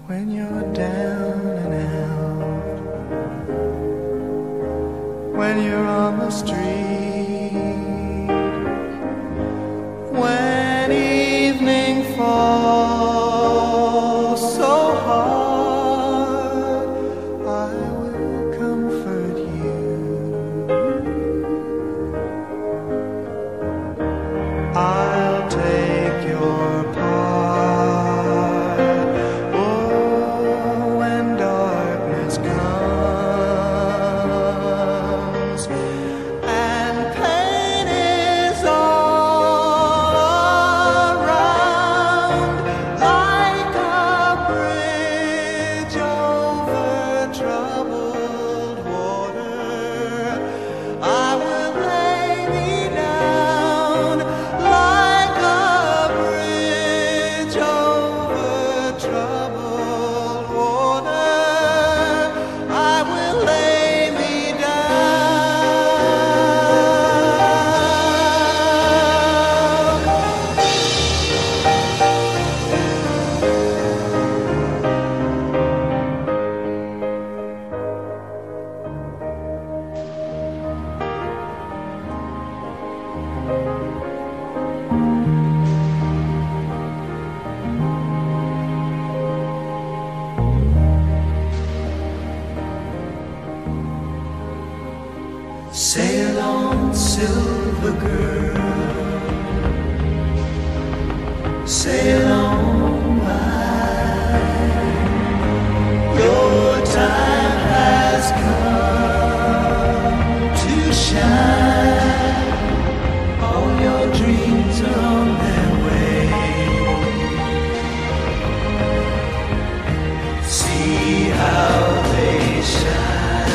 when you're down and out, when you're on the street, when evening falls so hard, I will comfort you. I'll take your part. Oh, when darkness comes and pain is all around, like a bridge over troubled water, I will lay me down like a bridge over troubled water. I will lay me Sail on, silver girl, sail on by. Your time has come to shine. All your dreams are on their way. See how they shine.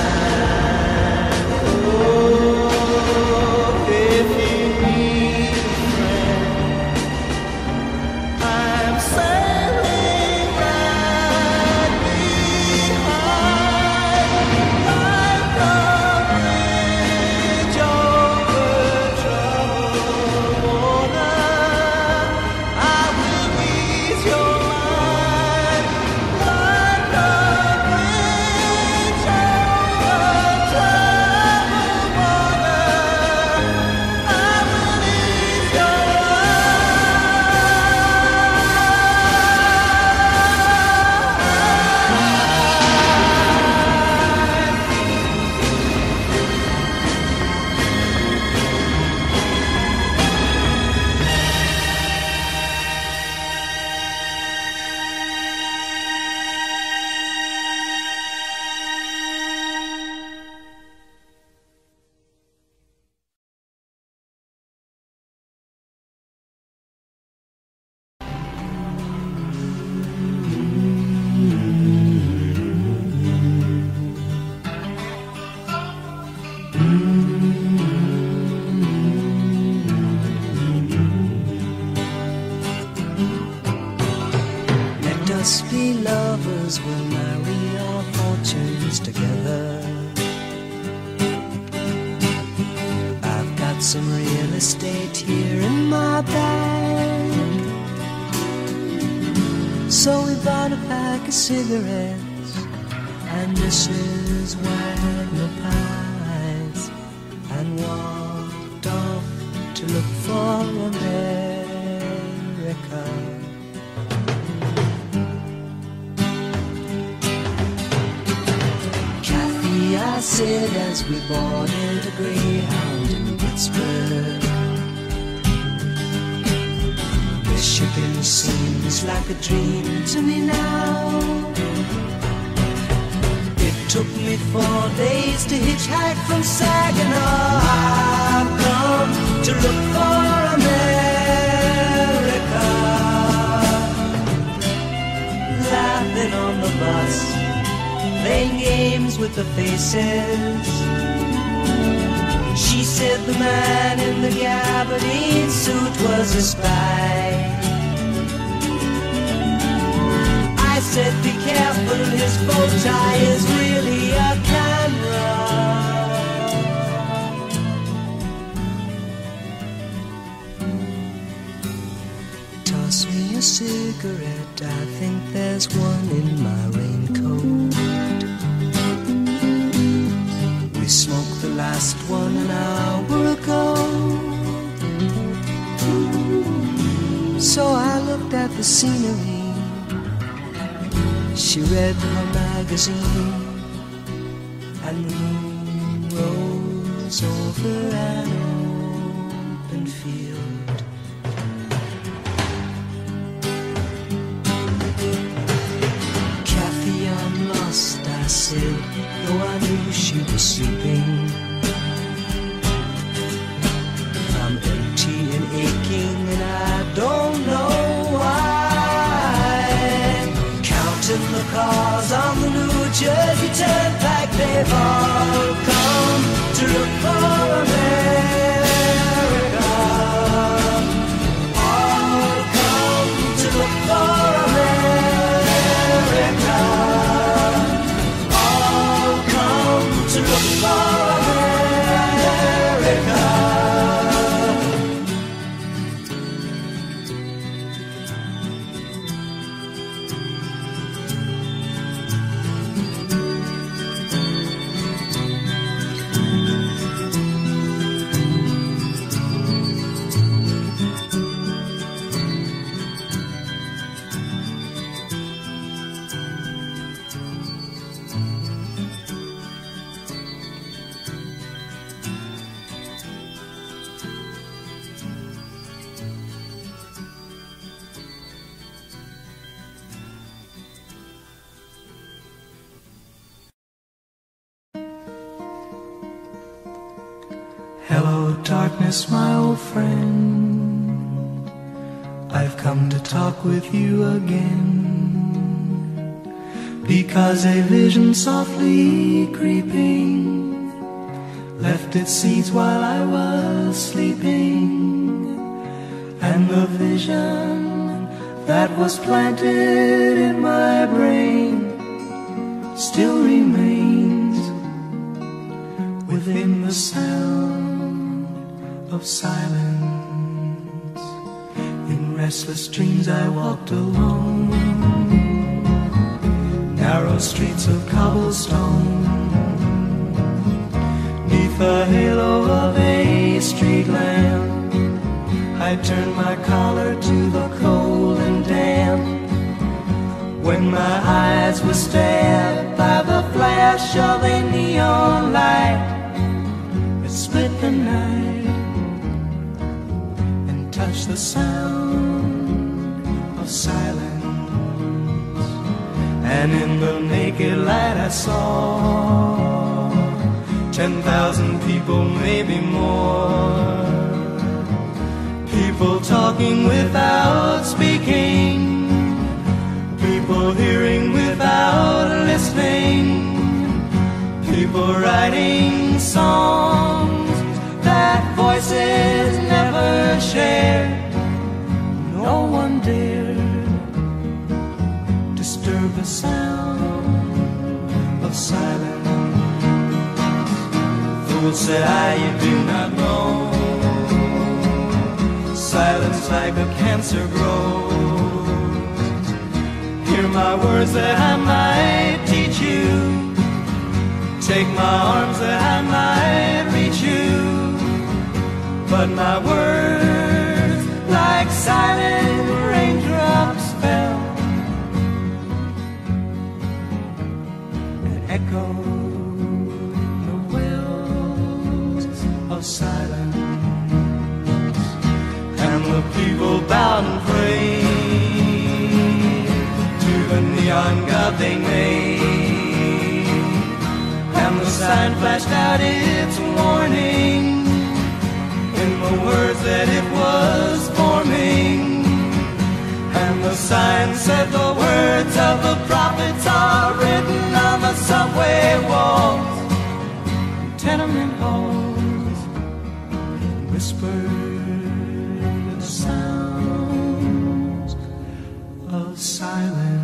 Let us be lovers, we'll marry our fortunes together. I've got some real estate here in my bag, so we bought a pack of cigarettes and Mrs. Wagner pies, and walked off to look for America. I said as we boarded a Greyhound in Pittsburgh, Michigan seems like a dream to me now. It took me 4 days to hitchhike from Saginaw. I've come to look for America, laughing on the bus, playing games with the faces. She said the man in the gabardine suit was a spy. I said be careful, his bow tie is really a camera. Toss me a cigarette, I think there's one in my last one an hour ago. So I looked at the scenery. She read her magazine, and the moon rose over an open field. Kathy, I'm lost, I said, though I knew she was sleeping. I'm empty and aching, and I don't know why. Counting the cars on the New Jersey Turnpike, they've all come to look for America. All come to look for America. All come to look for America. Hello, darkness, my old friend. I've come to talk with you again, because a vision softly creeping left its seeds while I was sleeping. And the vision that was planted in my brain still remains within the sound of silence. In restless dreams I walked alone, narrow streets of cobblestone, neath the halo of a street lamp. I turned my collar to the cold and damp, when my eyes were stabbed by the flash of a neon light that split the night and touched the sound of silence. And in the naked light I saw 10,000 people, maybe more, people talking without speaking, people hearing without listening, people writing songs that voices never shared. No one dared disturb the sound of silence. Fool, said I, you do not know, silence like a cancer grows. Hear my words that I might teach you, take my arms that I might reach you. But my words, like silent raindrops, fell and echoed the wells of silence. And the people bowed and prayed to the neon god they made, and the sign flashed out its warning in the words that it was forming. And the sign said the words of the prophets are written on the subway walls, tenement halls, whispered the sounds of silence.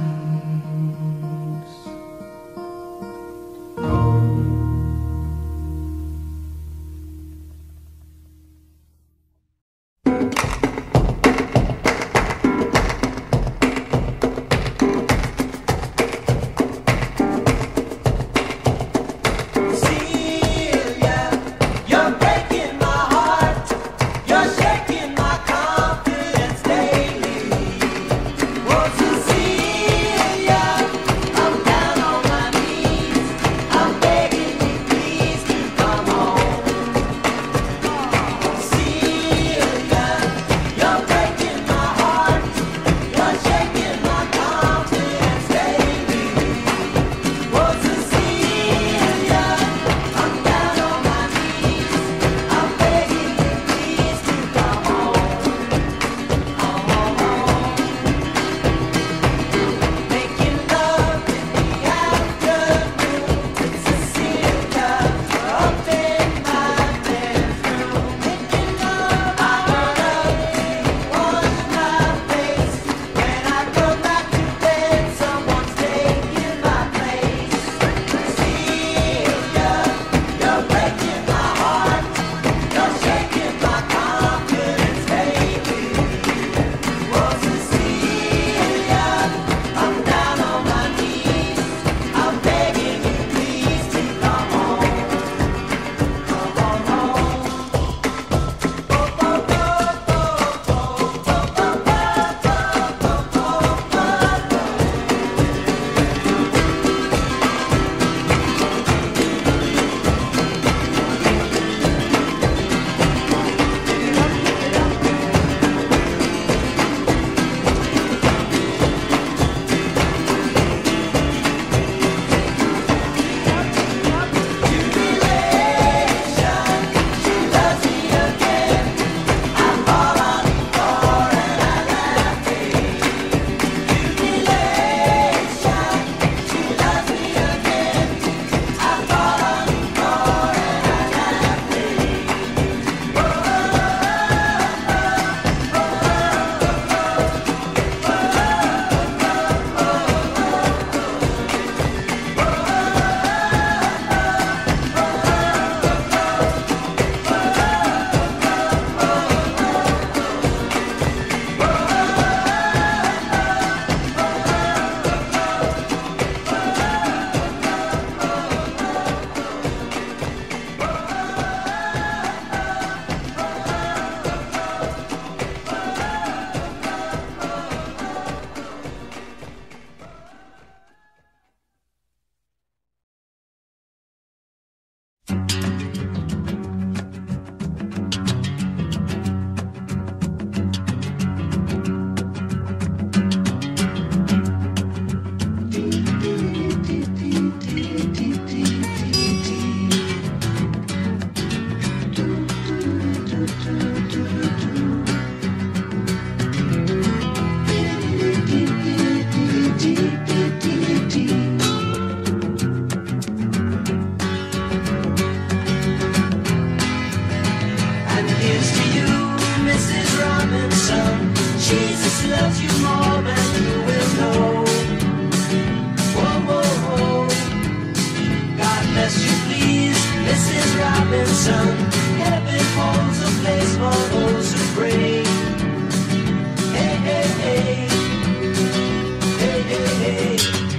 Robinson. Heaven holds a place for those who pray. Hey, hey, hey. Hey, hey, hey.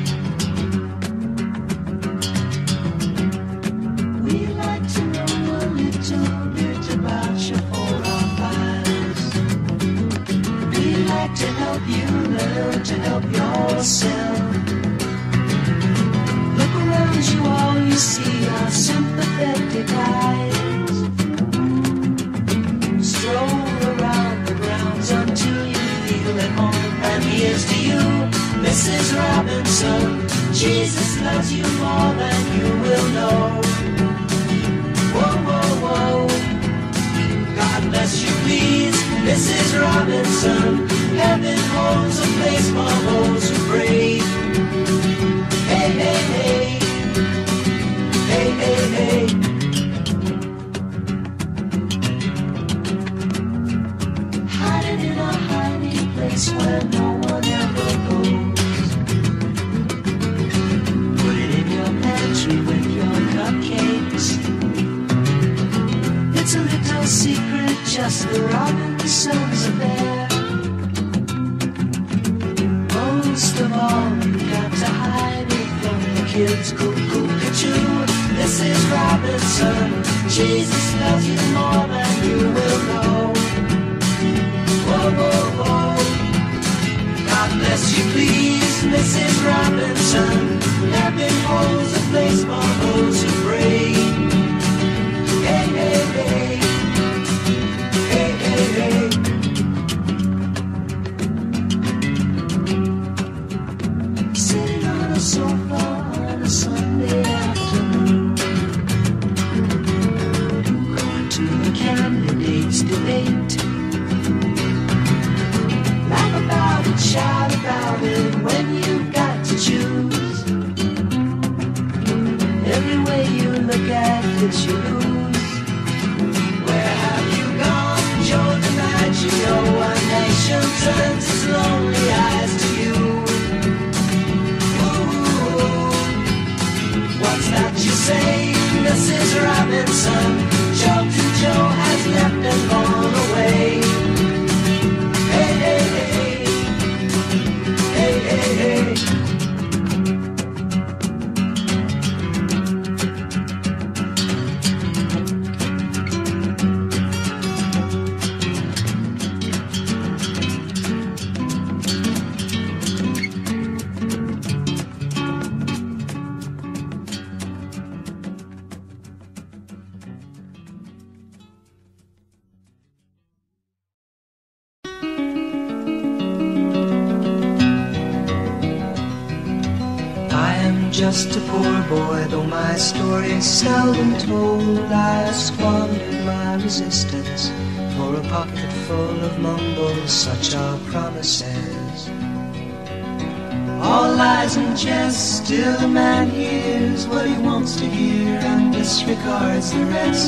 We like to know a little bit about you for our lives. We like to help you learn to help yourself. Look around you, all you see are sympathetic eyes. Stroll around the grounds until you feel at home. And here's to you, Mrs. Robinson. Jesus loves you more than you will know. Whoa, whoa, whoa. God bless you, please, Mrs. Robinson. Heaven holds a place for those who pray. Hey, hey, hey. Hey, hey, hey. Hiding in a hiding place where no one ever goes. Put it in your pantry with your cupcakes. It's a little secret, just the Robinsons are there. Most of all, you got to hide it from the kids. Cuckoo-ca-choo, Mrs. Robinson. Jesus loves you more than you will know. Whoa, whoa, whoa. God bless you, please, Mrs. Robinson. Heaven holds a place for those who pray. Hey, hey, hey. Hey, hey, hey. Sitting on a sofa on a Sunday afternoon, going to the candidates' debate. Laugh about it, shout about it when you've got to choose. Every way you look at it, you lose. Where have you gone, Joe DiMaggio? A nation turns its lonely eyes to you. What's that you say, Mrs. Robinson? Joe to Joe has left and gone away. Hey, hey, hey. Hey, hey, hey. Just a poor boy, though my story is seldom told. I squandered my resistance for a pocket full of mumbles, such are promises. All lies and jest, still a man hears what he wants to hear and disregards the rest.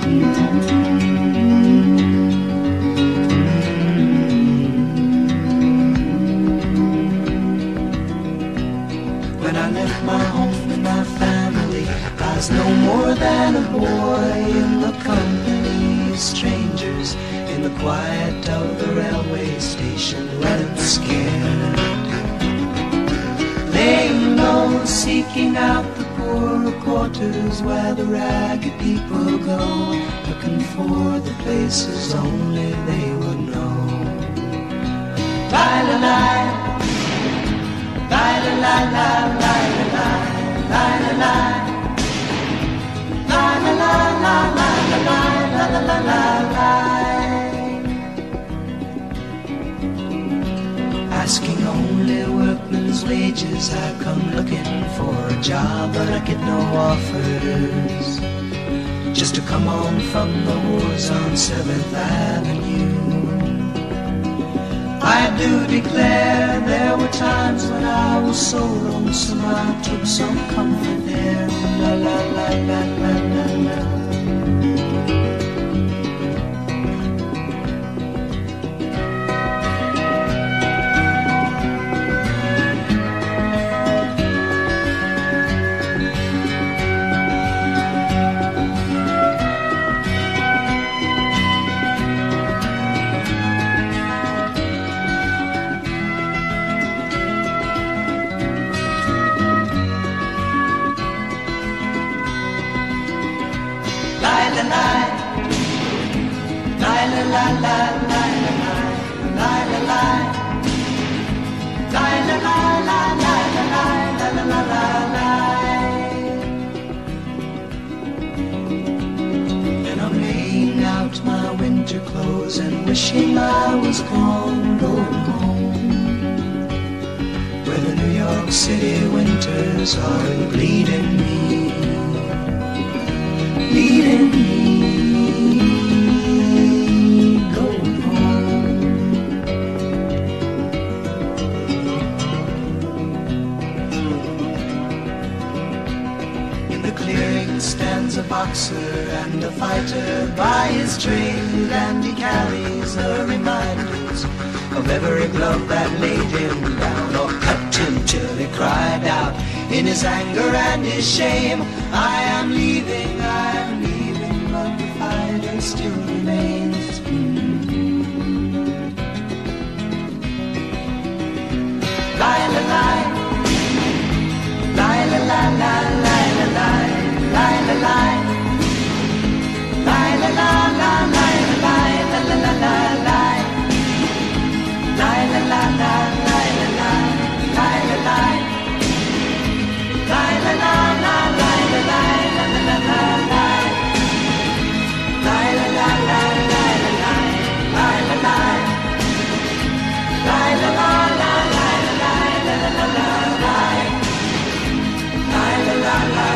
When I left my home and my family, I was no more than a boy in the company of strangers, in the quiet of the railway station, running scared. Laying low, seeking out the poorer quarters where the ragged people go, looking for the places only they would know. Bye-la-la. La la la la la la la la la la la la la la la la la la la. Asking only workmen's wages, I come looking for a job, but I get no offers. Just to come home from the wars on 7th Avenue. I do declare there were times when I was so lonesome I took some comfort there. La la la la la la la. And I'm laying out my winter clothes and wishing I was gone, going home, where the New York City winters are bleeding me, bleeding me. Stands a boxer and a fighter by his trade, and he carries the reminders of every glove that laid him down or cut him till he cried out in his anger and his shame, I am leaving, but the fighter still remains. Lie, la, lie, lie, la, la, la, lie, la, lie. Lie, la, lie, lie, la, la, la, lie, la, lie, la, la, la, la, lie, lie, la, la, la, lie, la, lie, lie, la, lie, lie, la, la, la, lie, la, lie, la, la, la, la, lie, lie, la, la, la, lie, la, lie, lie, la, lie, lie, la, la, la, lie, la, lie, la, la, la, la, lie, lie, la, la, la.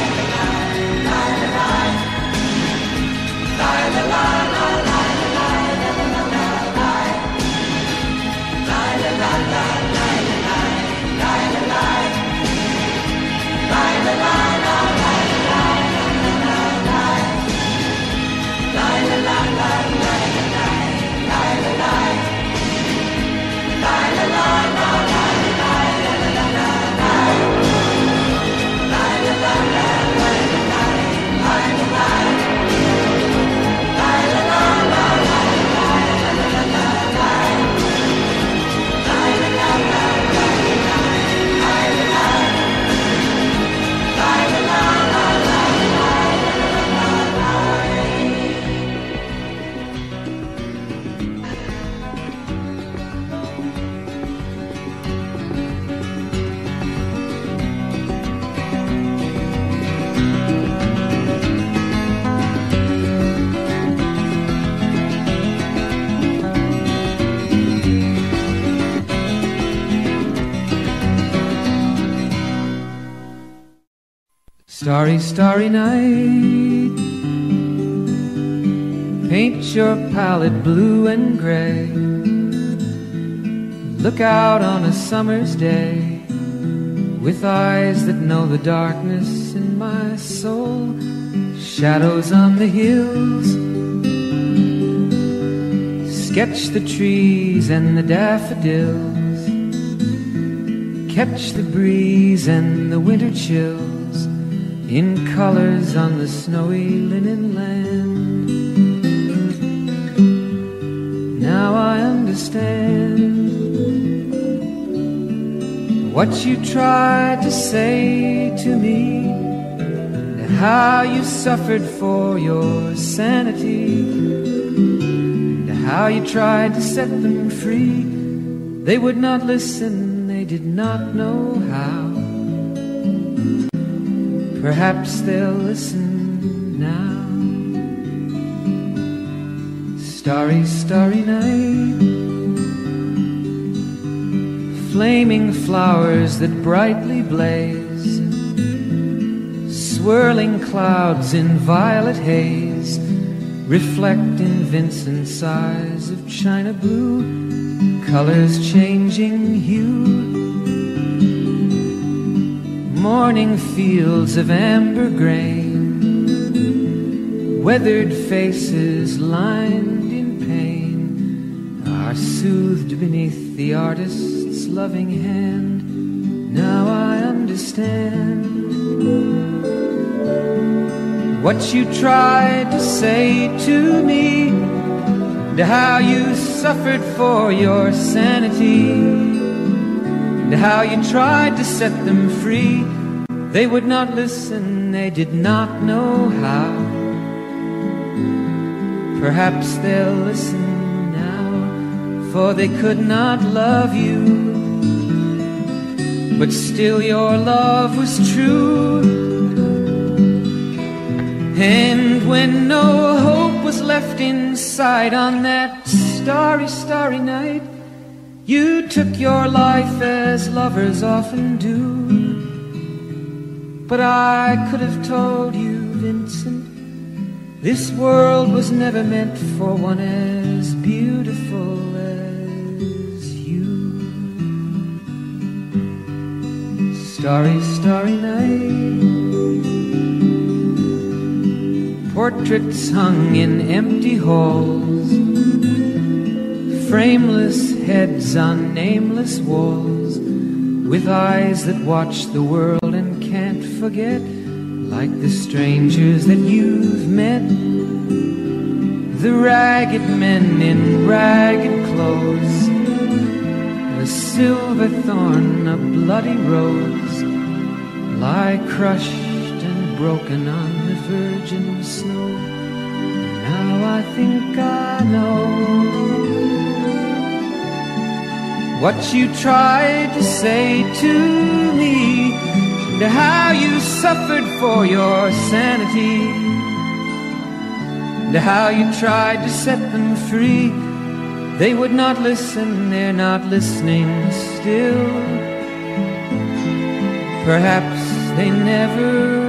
Starry, starry night, paint your palette blue and gray. Look out on a summer's day with eyes that know the darkness in my soul. Shadows on the hills, sketch the trees and the daffodils, catch the breeze and the winter chills in colors on the snowy linen land. Now I understand what you tried to say to me, and how you suffered for your sanity, and how you tried to set them free. They would not listen, they did not know how. Perhaps they'll listen now. Starry, starry night, flaming flowers that brightly blaze, swirling clouds in violet haze, reflect in Vincent's eyes of china blue, colors changing hue. Morning fields of amber grain, weathered faces lined in pain, are soothed beneath the artist's loving hand. Now I understand what you tried to say to me, and how you suffered for your sanity, and how you tried to set them free. They would not listen, they did not know how. Perhaps they'll listen now, for they could not love you, but still your love was true. And when no hope was left inside on that starry, starry night, you took your life as lovers often do. But I could have told you, Vincent, this world was never meant for one as beautiful as you. Starry, starry night, portraits hung in empty halls, frameless heads on nameless walls, with eyes that watch the world and can't forget, like the strangers that you've met, the ragged men in ragged clothes, a silver thorn, a bloody rose, lie crushed and broken on the virgin snow. Now I think I know what you tried to say to me, and how you suffered for your sanity, and how you tried to set them free. They would not listen, they're not listening still. Perhaps they never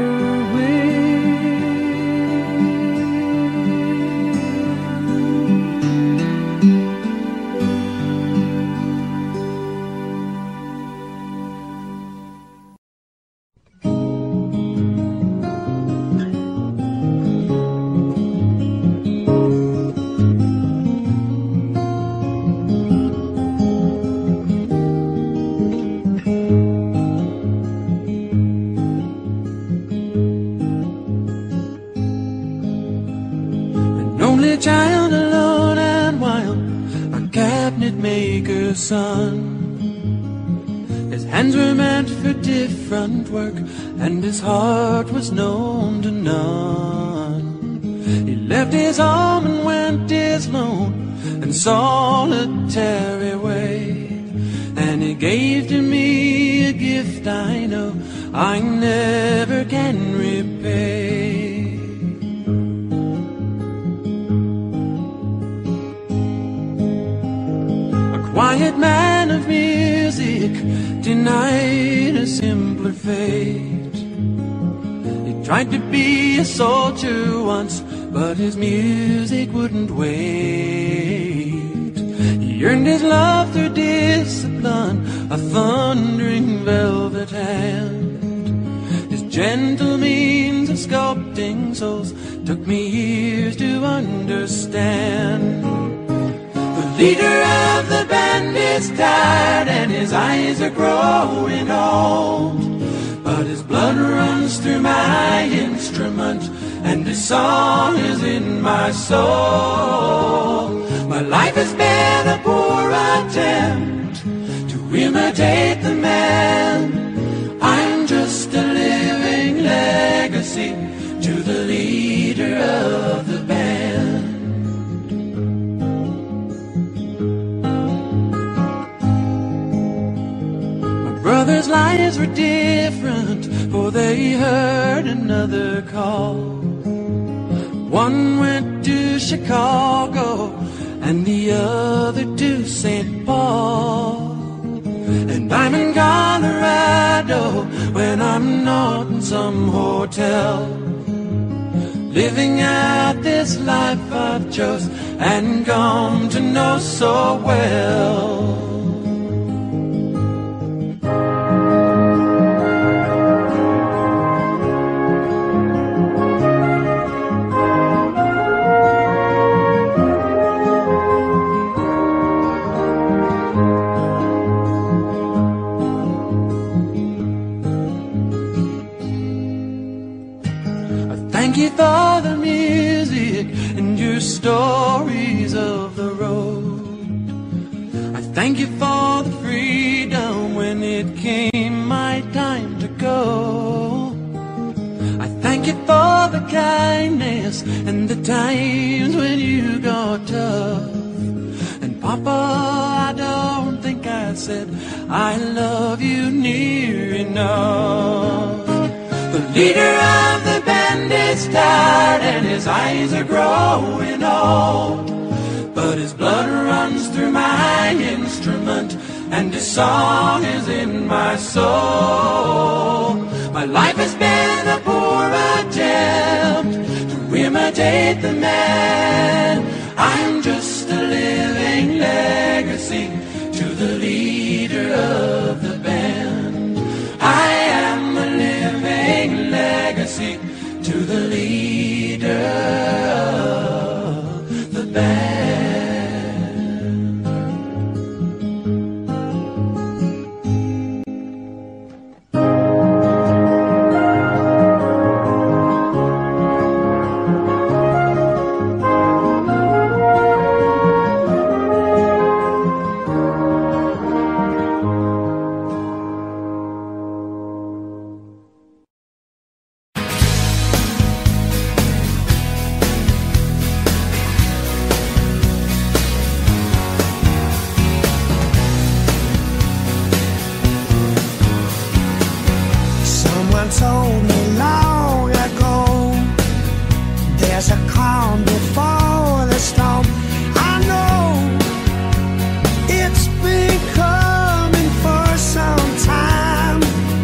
child alone and wild, a cabinet maker's son. His hands were meant for different work, and his heart was known to none. He left his home and went his lone and solitary way, and he gave to me a gift I know I never can repay. Quiet man of music, denied a simpler fate. He tried to be a soldier once, but his music wouldn't wait. He earned his love through discipline, a thundering velvet hand. His gentle means of sculpting souls took me years to understand. Leader of the band is tired and his eyes are growing old, but his blood runs through my instrument and his song is in my soul. My life has been a poor attempt to imitate the man. I'm just a living legacy to the leader of the band. Brothers' lives were different, for they heard another call. One went to Chicago and the other to St. Paul. And I'm in Colorado when I'm not in some hotel, living out this life I've chose and come to know so well. Thank you for the music and your stories of the road. I thank you for the freedom when it came my time to go. I thank you for the kindness and the times when you got tough. And Papa, I don't think I said I love you near enough. The leader of the band is tired and his eyes are growing old, but his blood runs through my instrument and his song is in my soul. My life has been a poor attempt to imitate the man. I'm just a living legacy to the leader of the band. I am a living legacy to the leader of the band. Told me long ago, there's a calm before the storm. I know it's been coming for some time.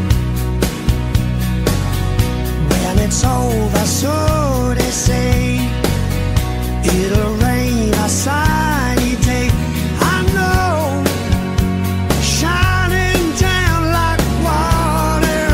When it's over, so they say, it'll rain a sunny day. I know, shining down like water.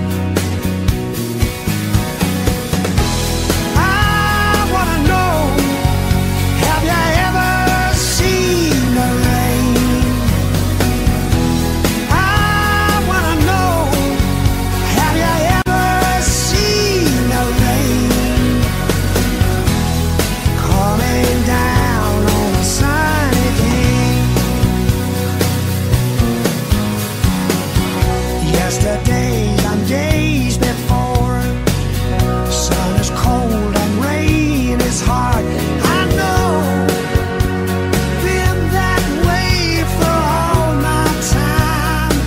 Days before, sun is cold and rain is hard. I know, been that way for all my time.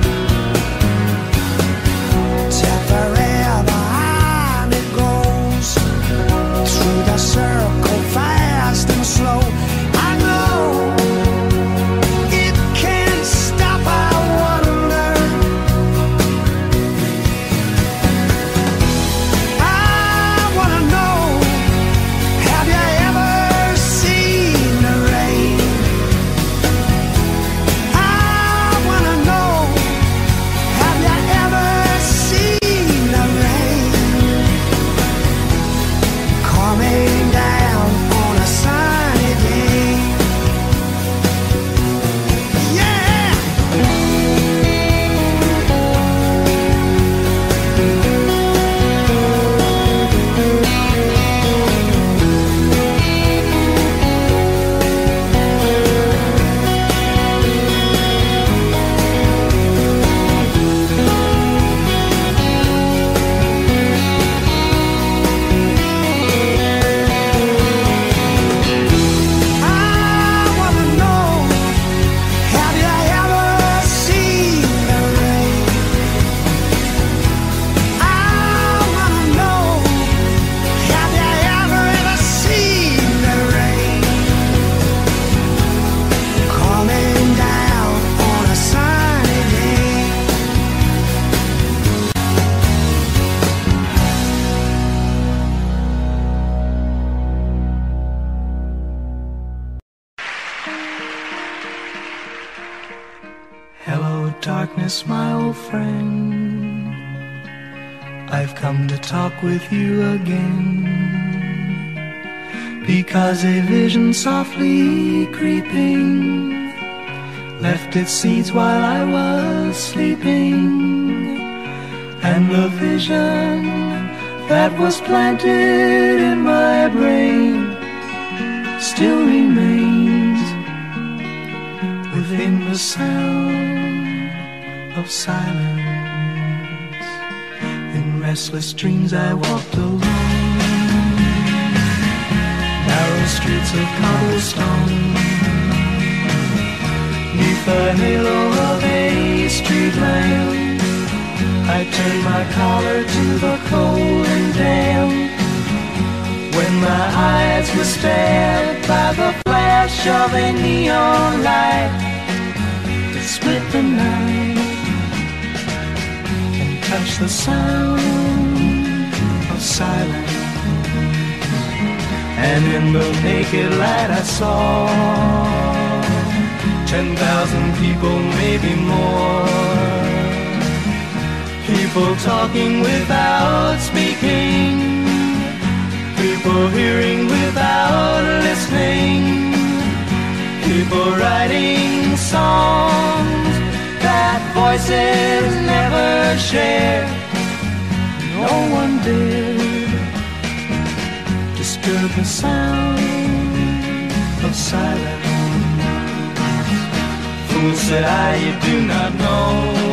Till forever on it goes, through the circle fast and slow. I know it can't stop, I wonder. Darkness, my old friend, I've come to talk with you again, because a vision softly creeping left its seeds while I was sleeping, and the vision that was planted in my brain still remains within the sound of silence. In restless dreams I walked alone, the streets of cobblestone. Neath the halo of a street lamp, I turned my collar to the cold and damp. When my eyes were stabbed by the flash of a neon light that split the night and touched the sound of silence. And in the naked light I saw 10,000 people, maybe more. People talking without speaking, people hearing without listening, people writing songs that voices never share. No one did disturb the sound of silence. Fool, said I, you do not know.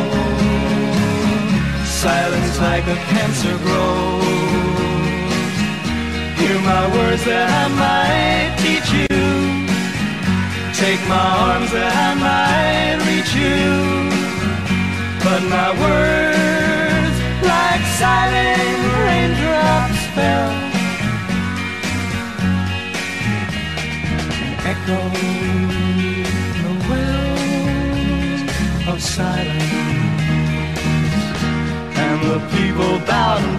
Silence like a cancer grows. Hear my words that I might teach you. Take my arms that I might reach you. But my words, like silent raindrops, fell and echoed the wells of silence. And the people bowed and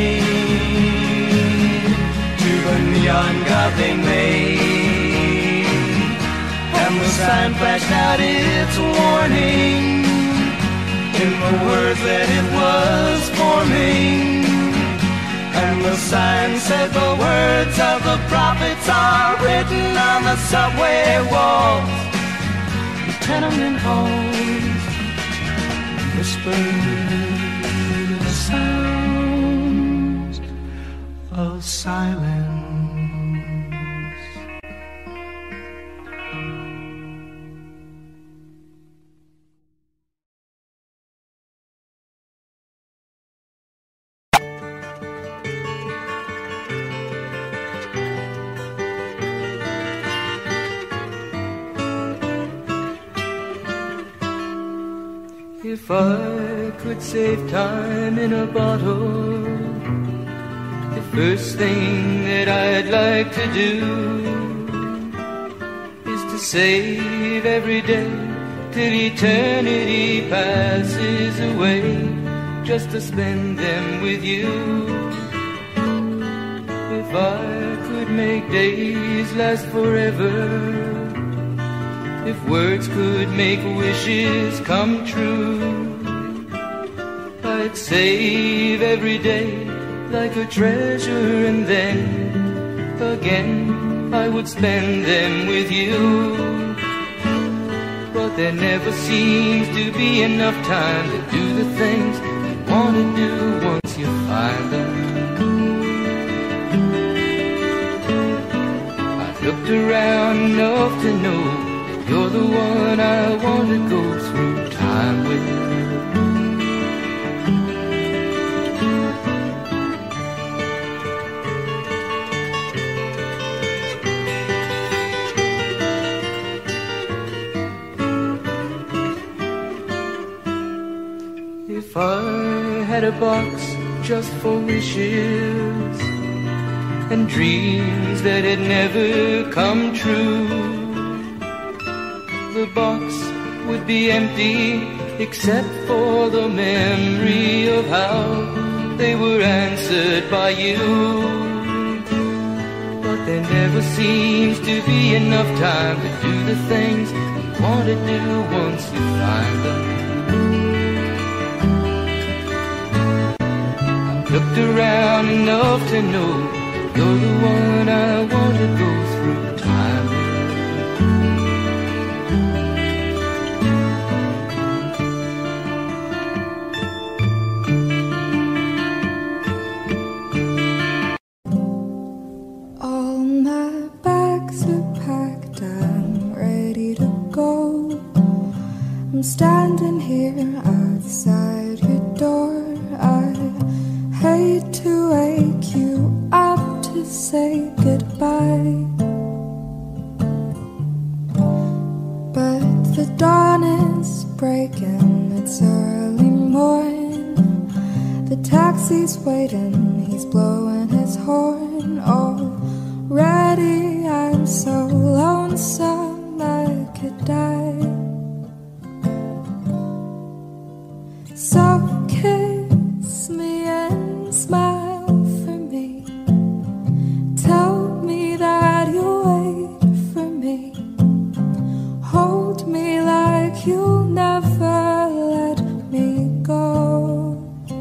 prayed to the neon god they made. And the sign flashed out its warning in the words that it was forming. And the sign said the words of the prophets are written on the subway walls, the tenement halls, whispered the sounds of silence. If I could save time in a bottle, the first thing that I'd like to do is to save every day till eternity passes away, just to spend them with you. If I could make days last forever, if words could make wishes come true, I'd save every day like a treasure, and then again I would spend them with you. But there never seems to be enough time to do the things you want to do once you find them. I've looked around enough to know you're the one I want to go through time with. If I had a box just for wishes and dreams that had never come true, the box would be empty except for the memory of how they were answered by you. But there never seems to be enough time to do the things you want to do once you find them. I've looked around enough to know you're the one I want to go through time with. I'm standing here outside your door. I hate to wake you up to say goodbye. taxi's waiting, he's blowing his horn already. I'm so lonesome I could die. So kiss me and smile for me. Tell me that you'll wait for me. Hold me like you'll never let me go.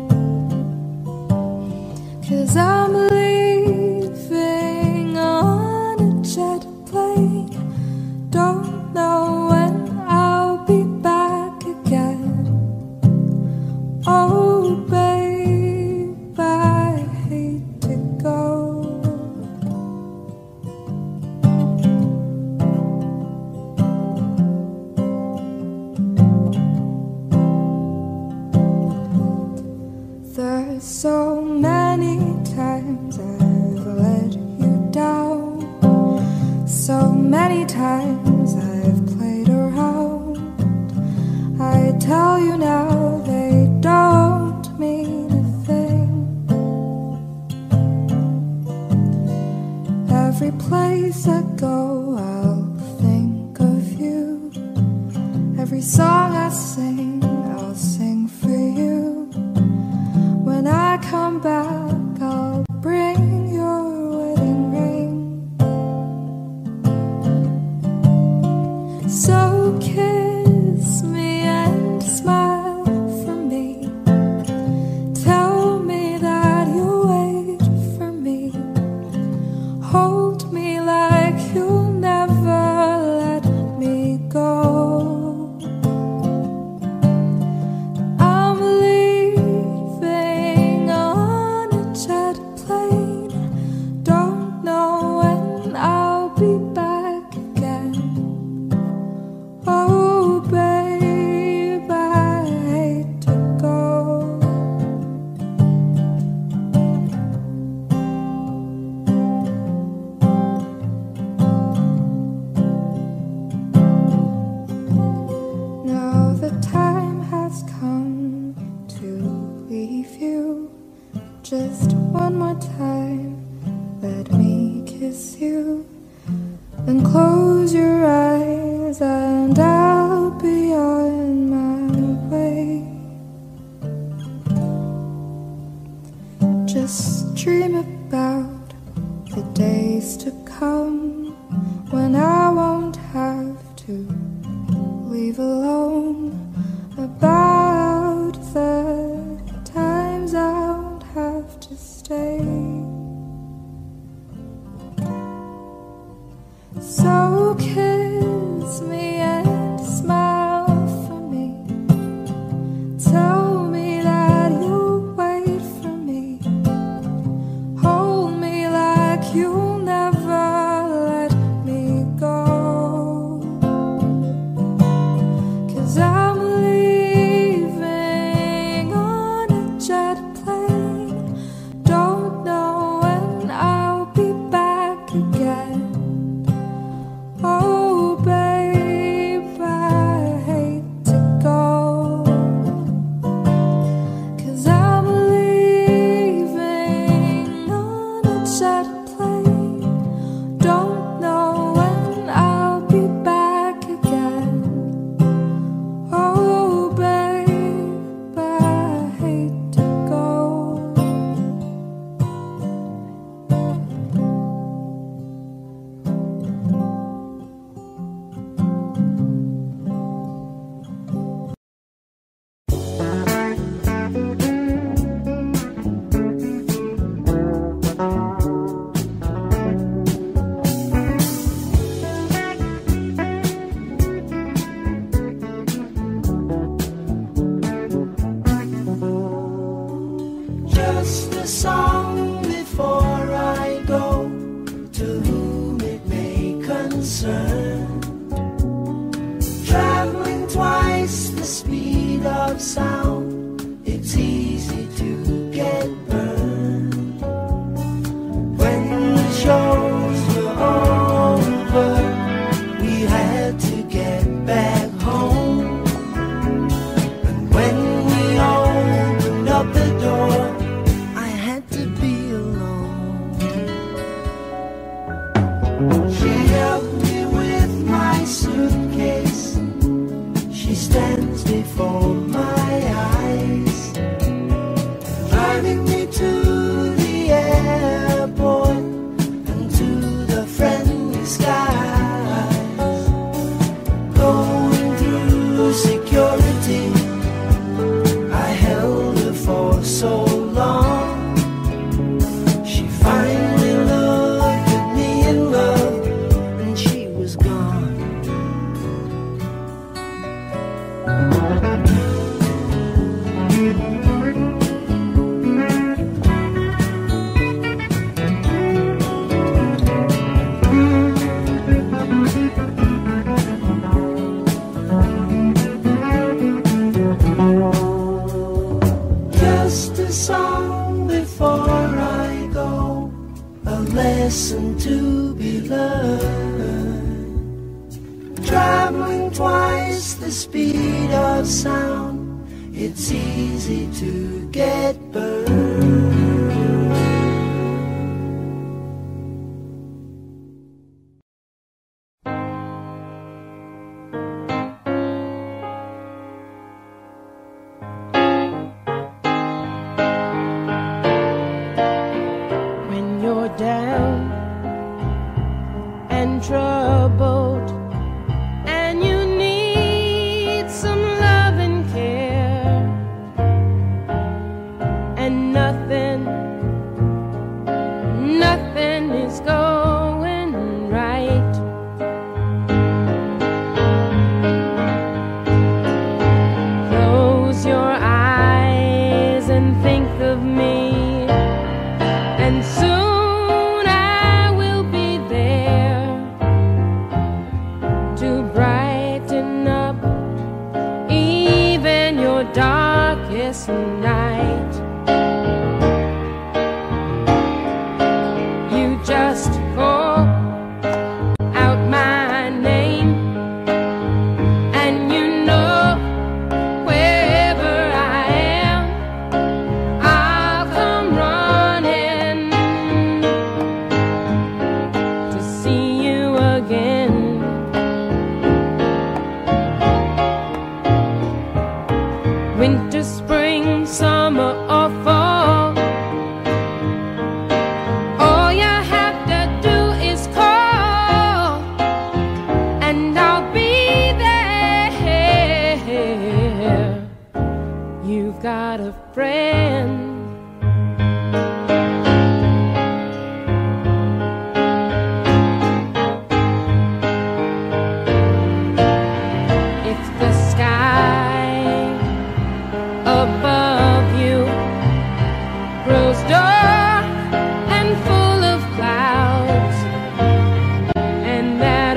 'Cause I'm leaving on a jet plane. Don't know when I'll be back again. Oh babe, I hate to go. There's so many times I've let you down. So many times I've played around. I tell you now they don't mean a thing. Every place I go I'll think of you. Every song I sing I'll sing for you. When I come back I'll bring your wedding ring. So kiss me and smile for me. Tell me that you'll wait for me. Hold me like you'll never let me go. I'm leaving on a jet plane. Don't know when I'll be back again. Oh babe, I hate to go. Now the time has come to leave you. Just one more time, let me kiss you. Then close your eyes and I'll be on my way. Just dream about the days to come when I won't have to leave alone. About the times I won't have to stay. So kiss me and smile for me. Tell me that you'll wait for me. Hold me like you'll never let me go. 'Cause I'm leaving on a jet plane. Don't know when I'll be back again. Oh babe, I hate to go. 'Cause I'm leaving on a jet plane. Don't know when I'll be back again. Oh babe, I hate to go. Just a song before I go, to whom it may concern. Traveling twice the speed of sound, it's easy to get burned. When the shows were over, we had to get back home. And when we opened up the door, before I go, a lesson to be learned. Traveling twice the speed of sound, it's easy to get burned. Down and troubled, and you need some love and care, and nothing is going right. Close your eyes and think of me, and soon darkest night. You just call out my name, and you know wherever I am, I'll come running to see you again. Winter, spring, summer, or fall, all you have to do is call, and I'll be there. You've got a friend. If the sky above you grows dark and full of clouds, and that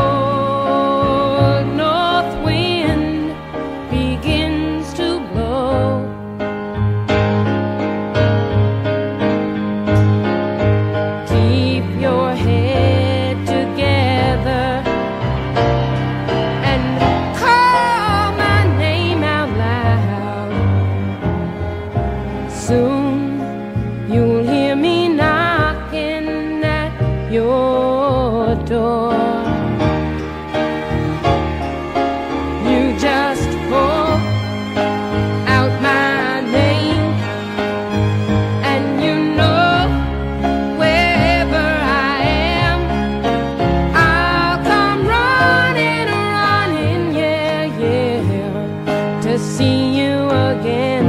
old north wind begins to blow, keep your head together and call my name out loud. Soon you'll hear me knocking at your door. You just call out my name, and you know wherever I am, I'll come running, yeah, to see you again.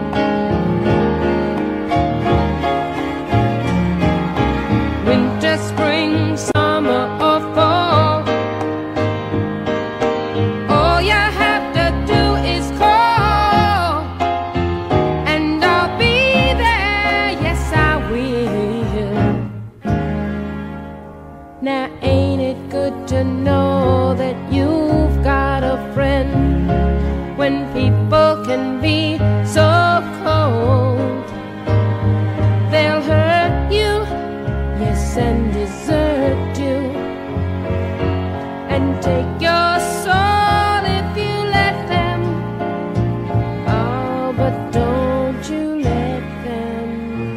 Winter, spring, summer, or fall, all you have to do is call, and I'll be there, yes I will. Now ain't it good to know that you've got a friend, when people can be so cold? They'll hurt you, yes, and desert you, and take your soul if you let them. Oh, but don't you let them.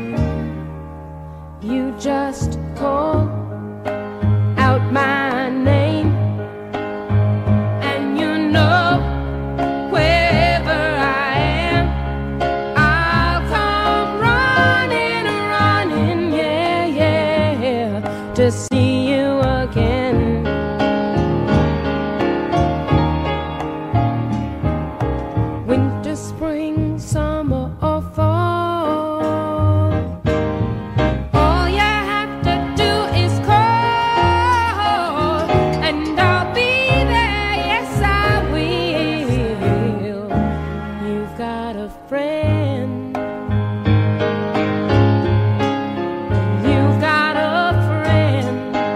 You just call out my name, and you know wherever I am, I'll come running, yeah, to see you again. Winter, spring, summer, or fall, all you have to do is call, and I'll be there, yes I will. You've got a friend. You've got a friend.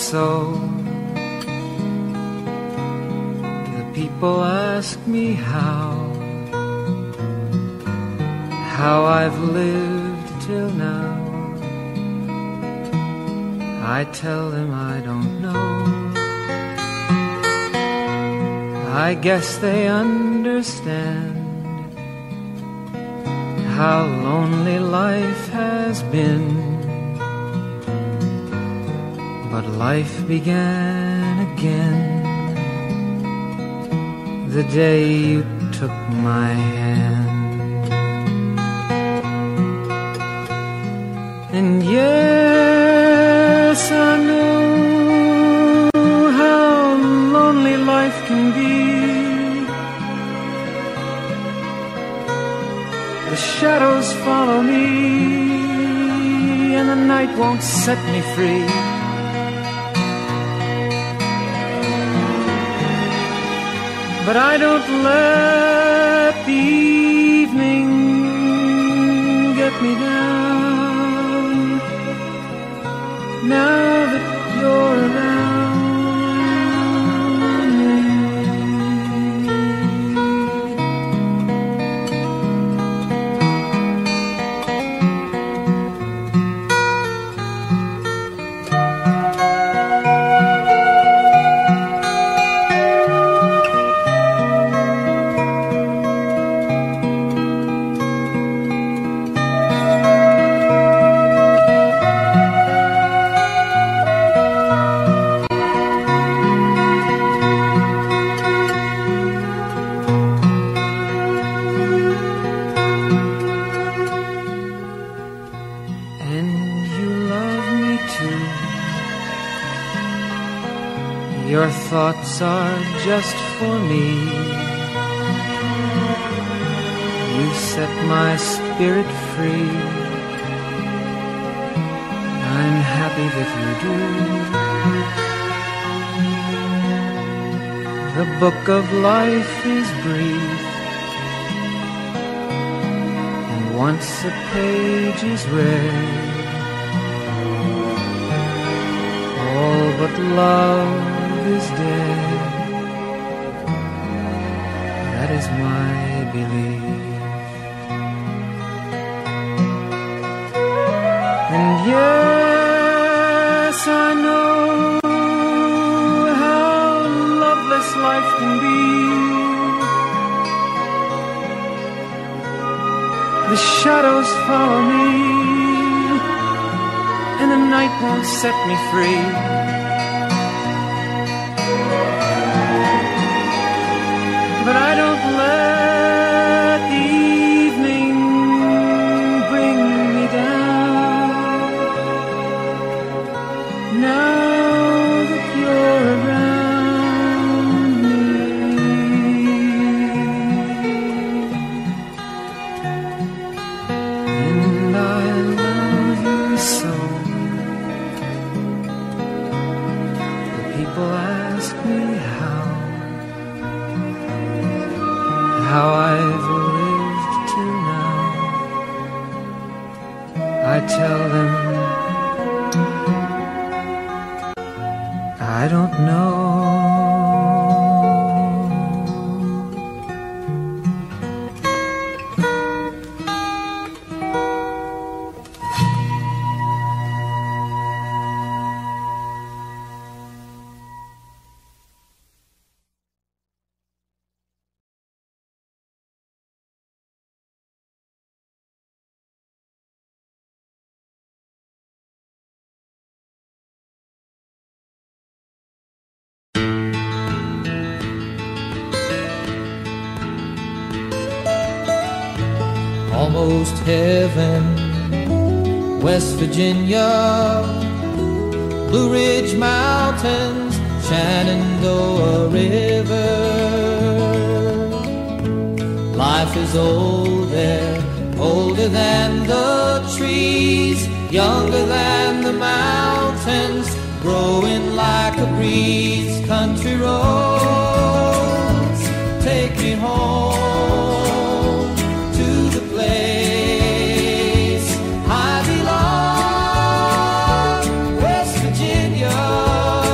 so. The people ask me how I've lived till now. I tell them I don't know. I guess they understand how lonely life has been. But life began again the day you took my hand. And yes, I know how lonely life can be. The shadows follow me, and the night won't set me free. But I don't let the evening get me down. Now that you're around me. Your thoughts are just for me. You set my spirit free. I'm happy that you do. The book of life is brief, and once a page is read, all but love is dead. That is my belief. And yes, I know how loveless life can be. The shadows follow me, and the night won't set me free. But I don't let the evening bring me down. Now that you're around me. And I love you so. The people ask me how I've lived till now. I tell them I don't know. Almost heaven, West Virginia, Blue Ridge Mountains, Shenandoah River. Life is old there, older than the trees, younger than the mountains, growing like a breeze. Country roads, take me home to the place I belong, West Virginia.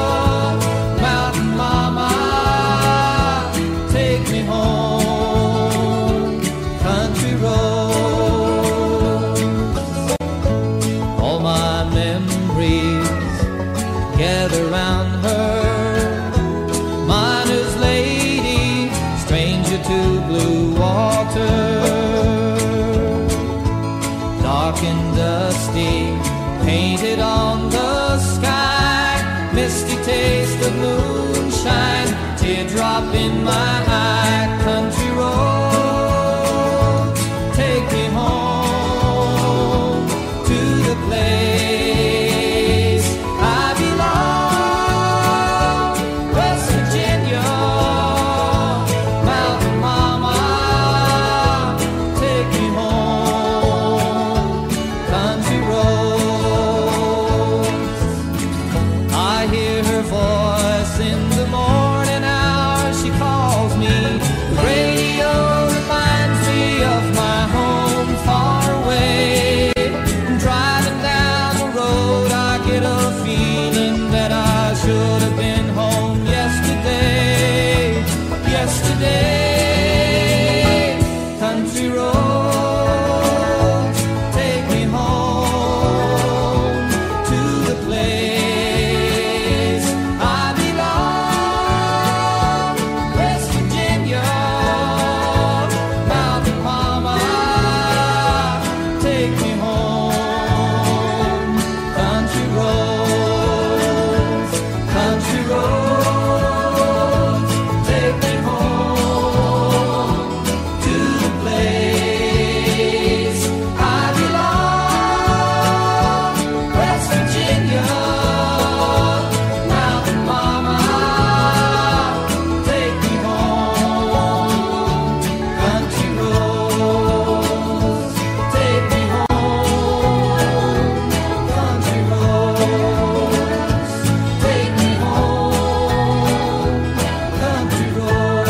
moonshine, teardrop in my eye. Country roads, take me home to the place I belong. West Virginia, Mountain Mama, take me home. Country roads, I hear her voice in the morning hour. She calls me. The radio reminds me of my home far away. Driving down the road, I get a feeling that I should have been home yesterday. Yesterday, country roads, take me home to the place I belong. West Virginia, Mountain Mama, take me home. Country roads, country roads, take me home to the place I belong. West Virginia, Mountain Mama, take me home. Country roads, take me home. Country roads, take me home. Country roads.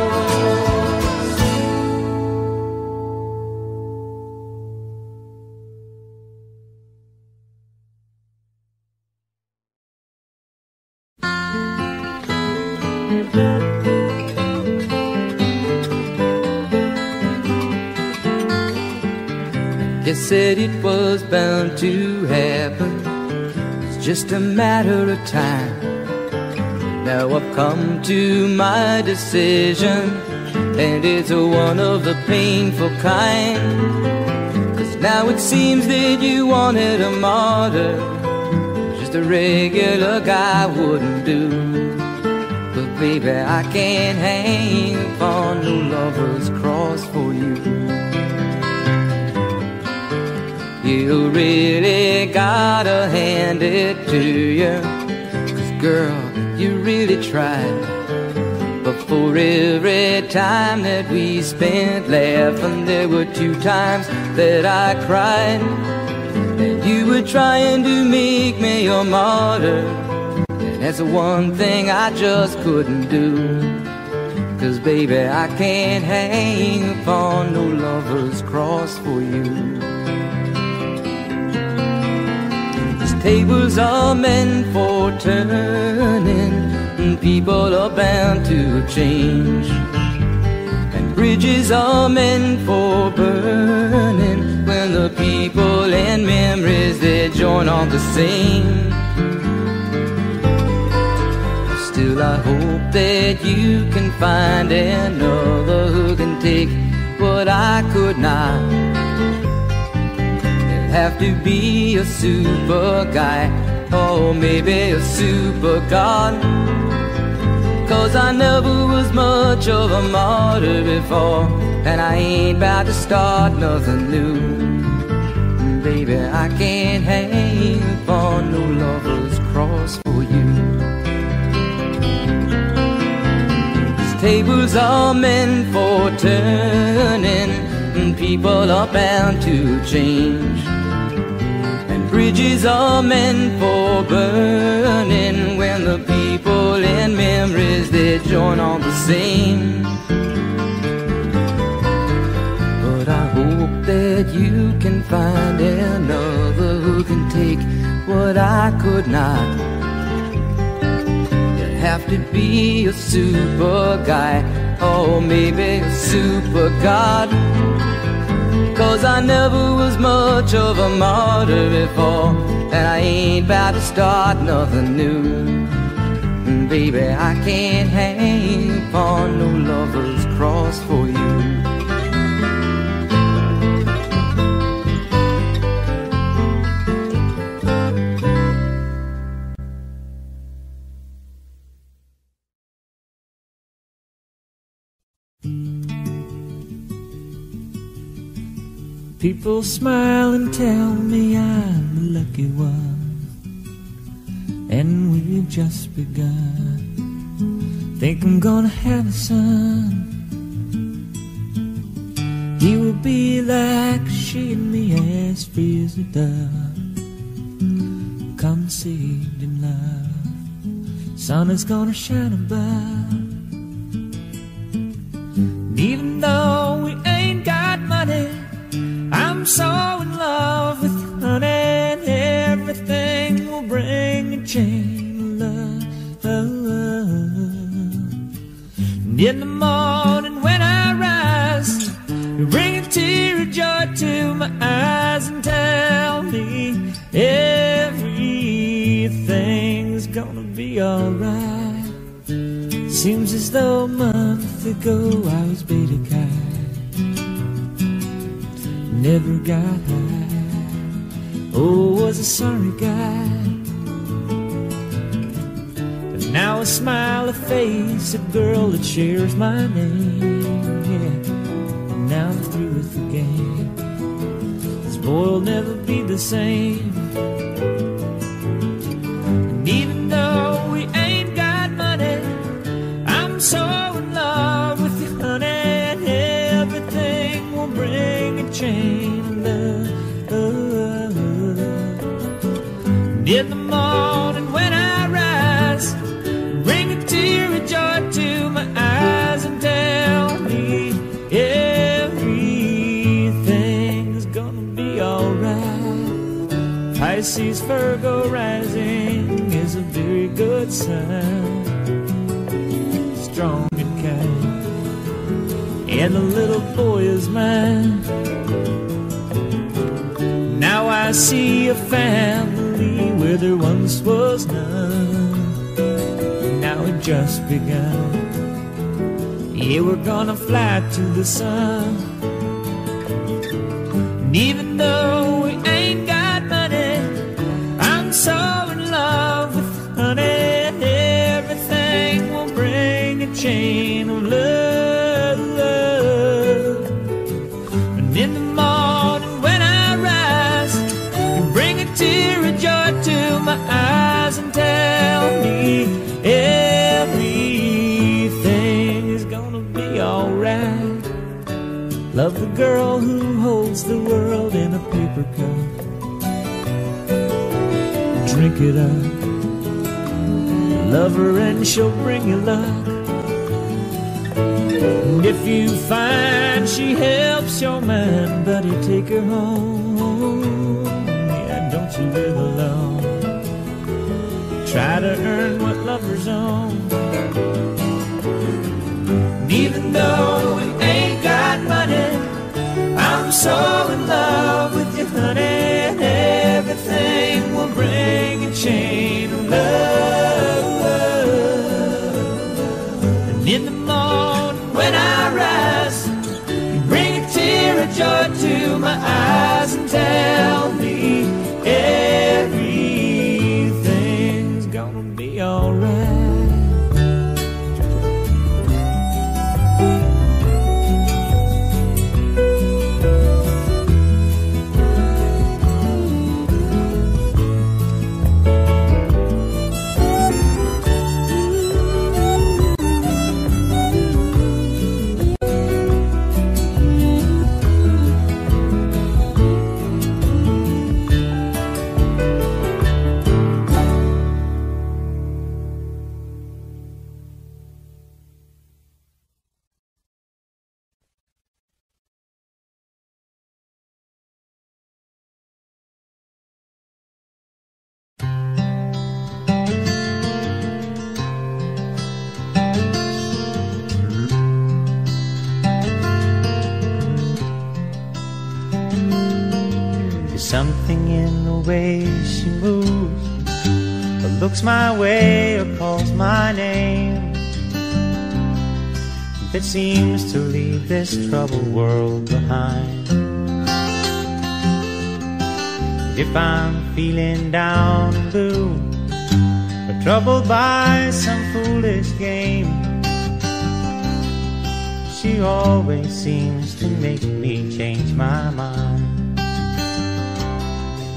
You said it was bound to happen, it's just a matter of time. Now I've come to my decision, and it's one of the painful kind. 'Cause now it seems that you wanted a martyr, just a regular guy wouldn't do. But baby, I can't hang upon no lover's cross for you. You really gotta hand it to you, 'cause girl, you really tried. But for every time that we spent laughing, there were 2 times that I cried. And you were trying to make me your martyr, and that's the one thing I just couldn't do. 'Cause baby, I can't hang upon no lover's cross for you. Tables are meant for turning, and people are bound to change. And bridges are meant for burning, when the people and memories they join on the same. Still I hope that you can find another who can take what I could not. Have to be a super guy, or maybe a super god. 'Cause I never was much of a martyr before, and I ain't about to start nothing new. Baby, I can't hang upon no lover's cross for you. These tables are meant for turning, and people are bound to change. Bridges are meant for burning, when the people and memories they join on the same. But I hope that you can find another who can take what I could not. You have to be a super guy, or maybe a super god. 'Cause I never was much of a martyr before, and I ain't about to start nothing new. Baby, I can't hang upon no lover's cross for you. People smile and tell me I'm the lucky one, and we've just begun. Think I'm gonna have a son. He will be like she and me, as free as a dove, conceived in love. Sun is gonna shine above. And even though we ain't got money, I'm so in love with you, honey, and everything will bring a chain of love. And in the morning when I rise, you bring a tear of joy to my eyes and tell me everything's gonna be alright. Seems as though a month ago I was beta kite, never got high. Oh, was a sorry guy. But now I smile, a face, a girl that shares my name. Yeah, and now I'm through with the game. This boy will never be the same. And even though we ain't got money, I'm so in love with you, honey, and everything will bring a chain of love. And in the morning when I rise, bring a tear of joy to my eyes and tell me everything's gonna be alright. Pisces, Virgo rising is a very good sign, strong and kind, and the little boy is mine. Now I see a family where there once was none. Now it just begun. Yeah, we're gonna fly to the sun. And even though we ain't got money, I'm so in love with you, honey, and everything will bring a chain of love. And in the morning when I rise, you bring a tear of joy to my eyes and tell me everything is gonna be alright. Love the girl who holds the world in a paper cup. Drink it up. Love her and she'll bring you luck. And if you find she helps your mind, buddy, take her home. Yeah, don't you live alone. Try to earn what lovers own. And even though we ain't got money, I'm so in love with you, honey, and everything will bring a chain of love. And in the morning when I rise, you bring a tear of joy to my eyes and tell me everything's gonna be alright. Something in the way she moves, or looks my way, or calls my name, that seems to leave this troubled world behind. If I'm feeling down and blue, or troubled by some foolish game, she always seems to make me change my mind.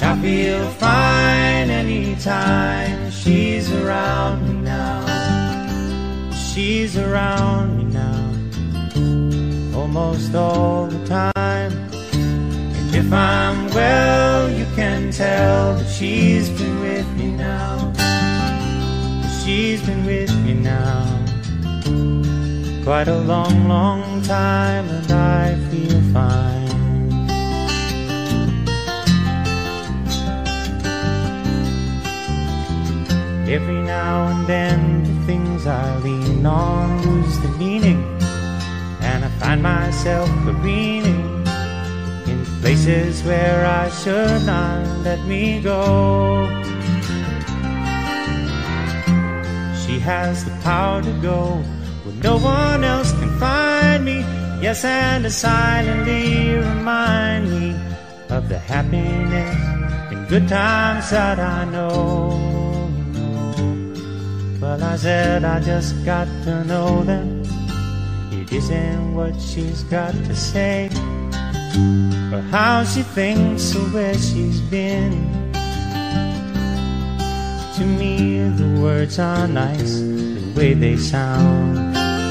I feel fine anytime she's around me now. She's around me now, almost all the time. And if I'm well, you can tell that she's been with me now. She's been with me now quite a long, long time, and I feel fine. Every now and then the things I lean on lose the meaning, and I find myself careening in places where I should not let me go. She has the power to go where no one else can find me. Yes, and to silently remind me of the happiness and good times that I know. Well, I said I just got to know them. It isn't what she's got to say, or how she thinks, or where she's been. To me the words are nice, the way they sound.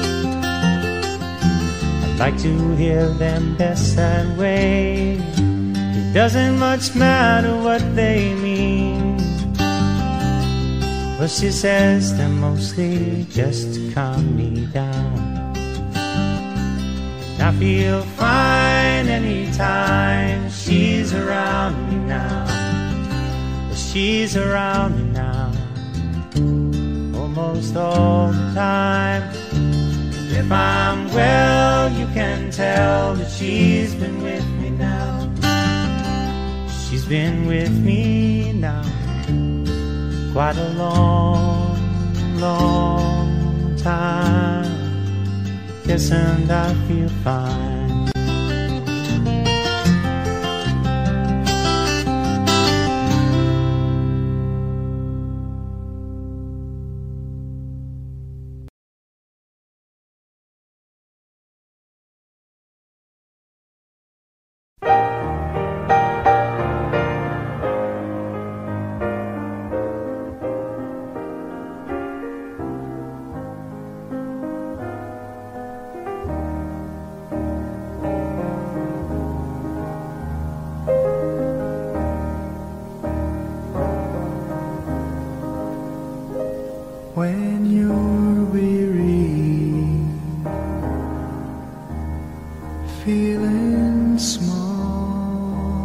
I like to hear them best that way. It doesn't much matter what they mean. Well, she says they're mostly just to calm me down. And I feel fine anytime she's around me now. Well, she's around me now, almost all the time. And if I'm well, you can tell that she's been with me now. She's been with me now quite a long, long time. Yes, and I feel fine. When you're weary, feeling small,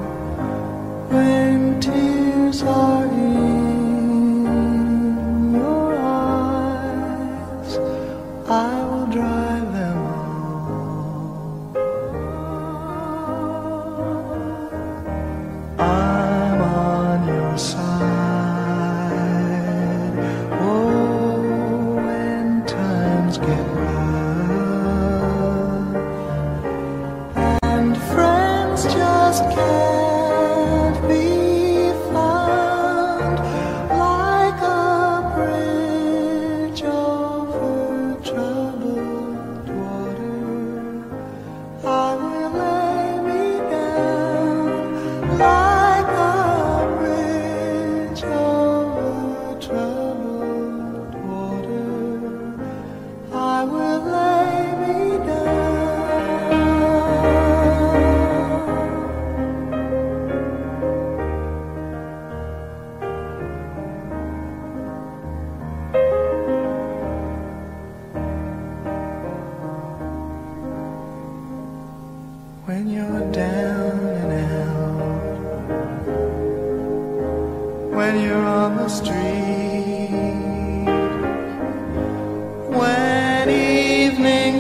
when tears are in your eyes, I will dry them all. I'm on your side. Get rough, and friends just can't be found, like a bridge over troubled water. I will lay me down, like a bridge over troubled water. I will lay me down. When you're down and out, when you're on the street, when evening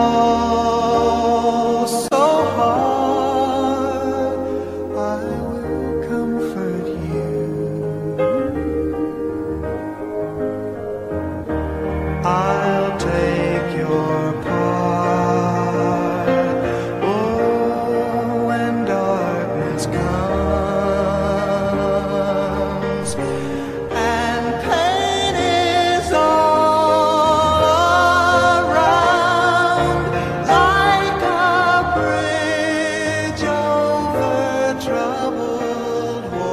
falls so hard, I will comfort you. I'll take your part. Oh, when darkness comes and pain is all around, like a bridge over troubled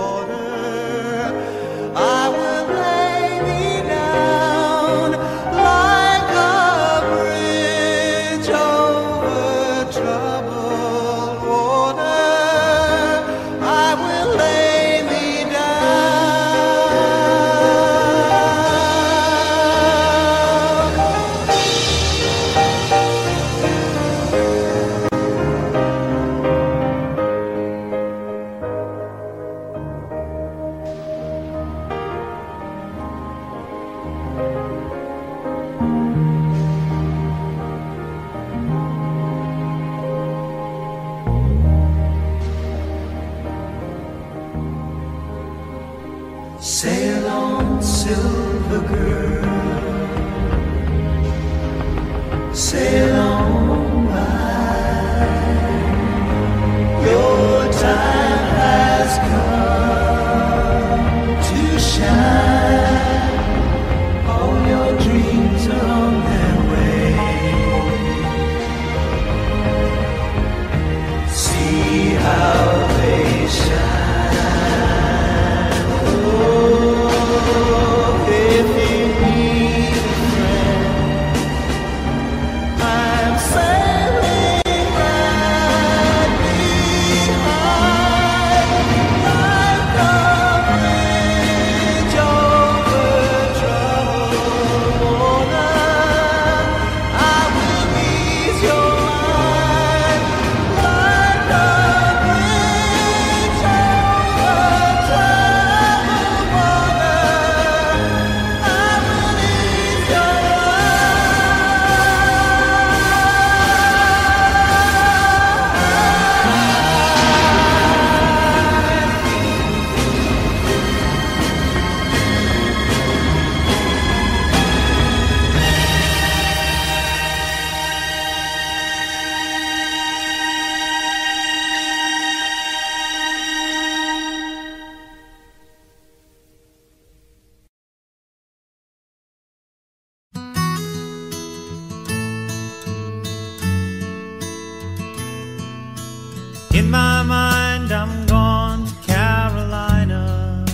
sail on by. Your time has come to shine. All your dreams are on their way. See how they shine. Oh, if you need a friend, I'm sailing right behind, like a bridge over troubled water. I will ease your mind, like a bridge over troubled water. I will ease your In my mind, I'm gone to Carolina.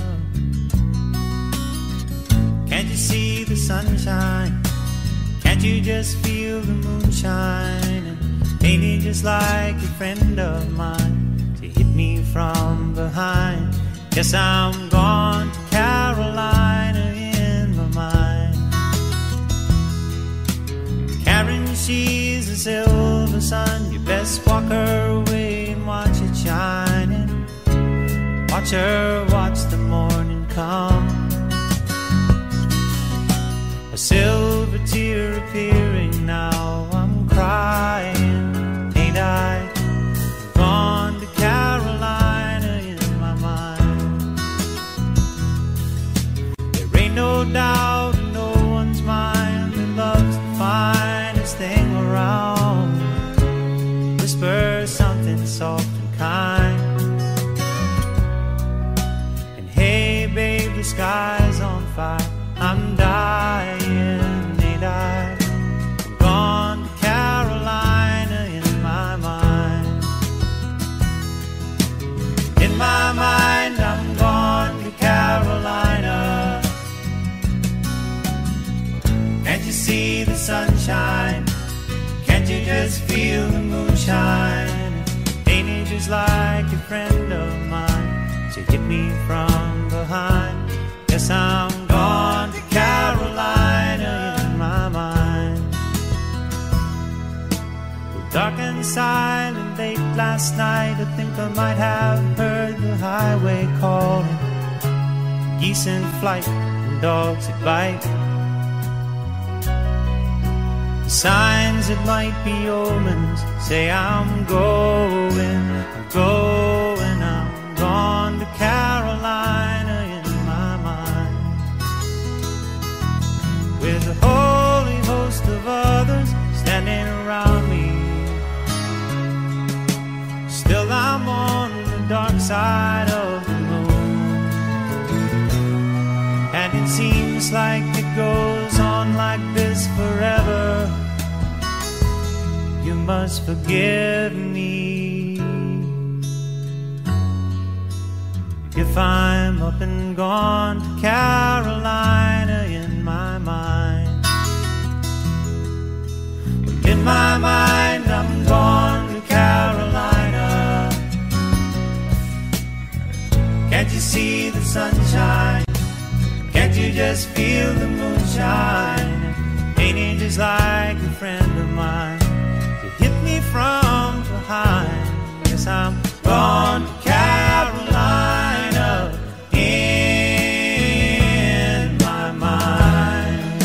Can't you see the sunshine? Can't you just feel the moonshine? And ain't it just like a friend of mine to hit me from behind? Yes, I'm gone to Carolina in my mind. Karen, she's a silver sun. You best walk her away and watch it shining. Watch her watch the morning come. A silver tear appearing now. I'm crying, ain't I? Gone to Carolina in my mind. There ain't no doubt in no one's mind that love's the finest thing around. Whisper something soft and kind. And hey babe, the sky's on fire. I'm dying, ain't I? I'm gone to Carolina in my mind. In my mind, I'm gone to Carolina. Can't you see the sunshine? Can't you just feel the moonshine? Ain't it just like a friend of mine to hit me from behind? Yes, I'm gone to Carolina in my mind. Dark and silent late last night, I think I might have heard the highway calling. Geese in flight and dogs that bite. The signs that might be omens say I'm going, I'm going, I'm gone to Carolina in my mind. With a holy host of others standing around me, still I'm on the dark side of the moon. And it seems like it goes on like this forever. You must forgive me if I'm up and gone to Carolina in my mind. In my mind, I'm gone to Carolina. Can't you see the sunshine? Can't you just feel the moonshine? Ain't it just like a friend of mine to hit me from behind? Yes, I'm gone to Carolina in my mind.